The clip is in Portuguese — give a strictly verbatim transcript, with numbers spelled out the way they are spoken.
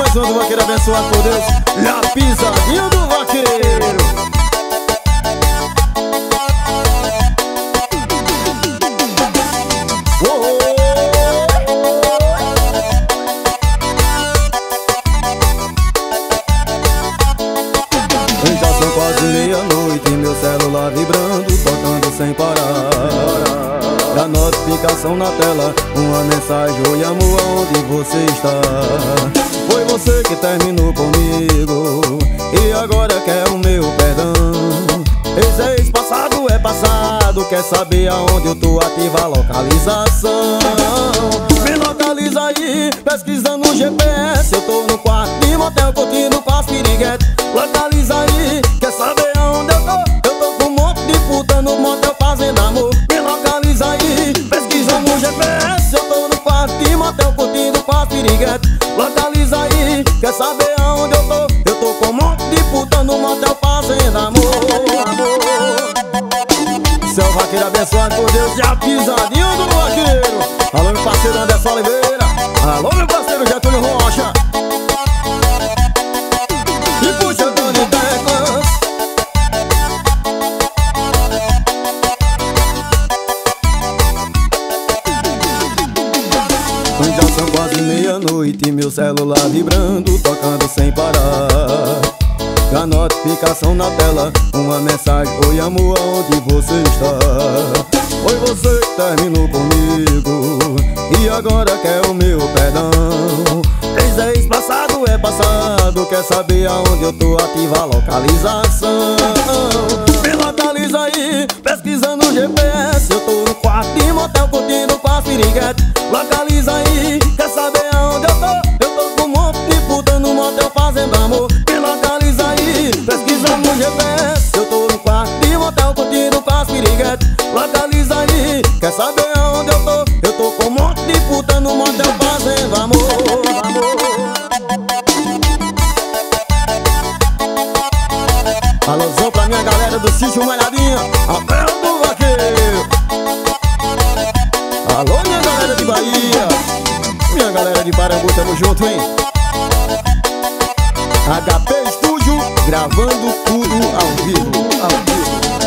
som do vaqueiro abençoado por Deus. E a pisadinha do vaqueiro. Já são quase meia-noite, meu celular vibrando, tocando sem parar. Da notificação na tela, uma mensagem: oi amor, aonde você está? Foi você que terminou comigo e agora quer o meu perdão. Ex-ex passado é passado, quer saber aonde eu tô, ativa a localização. Me localiza aí, pesquisando no G P S. Eu tô no quarto de motel, curtindo com as piriguetes. Localiza aí, quer saber aonde eu tô? Eu tô com um monte de puta no motel fazendo amor. Me localiza aí, pesquisa no G P S. Eu tô no quarto de motel, curtindo com as piriguetes. Localiza aí, quer saber aonde eu tô? Eu tô com um monte de puta no motel fazendo amor. Seu vaqueiro abençoado por Deus, e a pisadinha do vaqueiro. Alô meu parceiro Anderson Oliveira. Alô meu parceiro Getúlio Rocha. E puxa Doni Teclas. Já são quase meia-noite, meu celular vibrando, tocando sem parar. A notificação na tela, uma mensagem: oi amor, aonde você está? Foi você que terminou comigo e agora quer o meu perdão. Ex-ex passado é passado, quer saber aonde eu tô, ativa a localização. Me localiza aí, pesquisa no G P S. Eu tô no quarto de motel, curtindo com as piriguetes. Localiza aí, quer saber aonde eu tô? Eu tô com um monte de puta no motel fazendo amor. Me localiza aí, pesquisa no G P S. Eu tô no quarto de motel, curtindo com as piriguetes. Localiza aí, quer saber aonde eu tô? Eu tô com um monte de puta no motel fazendo amor, amor. Alôzão pra minha galera do sítio Malhadinha, Abel do Vaqueiro. Alô minha galera de Bahia, minha galera de Parambu, tamo junto, hein? H P Estúdio, gravando tudo ao vivo, ao vivo.